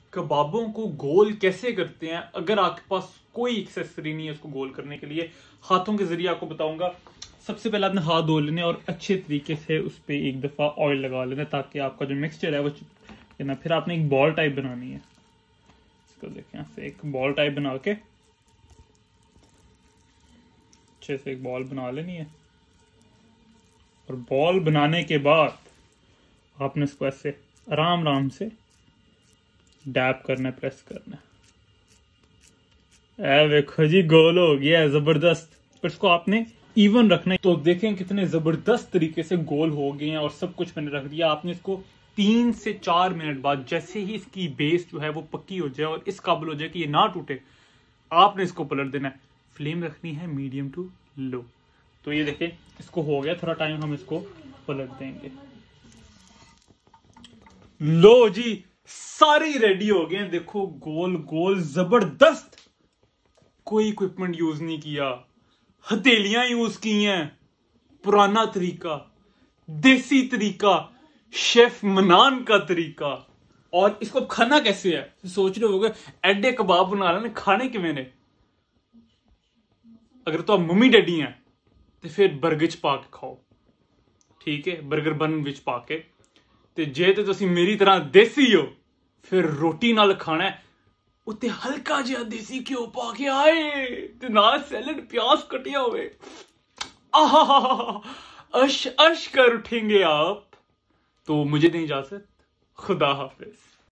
कबाबों को गोल कैसे करते हैं। अगर आपके पास कोई एक्सेसरी नहीं है उसको गोल करने के लिए, हाथों के जरिए आपको बताऊंगा। सबसे पहले आपने हाथ धो लेने और अच्छे तरीके से उस पर एक दफा ऑयल लगा लेना ताकि आपका जो मिक्सचर है वो ना। फिर आपने एक बॉल टाइप बनानी है। इसको देखें, ऐसे एक बॉल टाइप बना के अच्छे से एक बॉल बना लेनी है। और बॉल बनाने के बाद आपने इसको ऐसे आराम आराम से डैप करना, प्रेस करना। देखो जी, गोल हो गया है जबरदस्त। पर इसको आपने इवन रखना है। तो देखें कितने जबरदस्त तरीके से गोल हो गए हैं और सब कुछ मैंने रख दिया। आपने इसको 3 से 4 मिनट बाद जैसे ही इसकी बेस जो है वो पक्की हो जाए और इस काबिल हो जाए कि ये ना टूटे, आपने इसको पलट देना है। फ्लेम रखनी है मीडियम टू लो। तो ये देखें इसको हो गया, थोड़ा टाइम हम इसको पलट देंगे। लो जी, सारे रेडी हो गए। देखो गोल गोल जबरदस्त। कोई इक्विपमेंट यूज नहीं किया, हथेलियां यूज की हैं। पुराना तरीका, देसी तरीका, शेफ मनान का तरीका। और इसको खाना कैसे है सोच रहे होगे, एडे कबाब बना लेने, खाने कि मैंने। अगर तो आप मम्मी डैडी हैं तो फिर बर्गर च पा के खाओ, ठीक है, बर्गर बन विच पा के। ते जे ते तुसी मेरी तरह देसी हो, फिर रोटी नाल खाना है, उत्ते हल्का जिहा देसी घ्यो पा के आए ते नाल सैलड प्याज कटिया हुए। आहा, अश अश कर उठेंगे आप। तो मुझे नहीं इजाजत, खुदा हाफिज।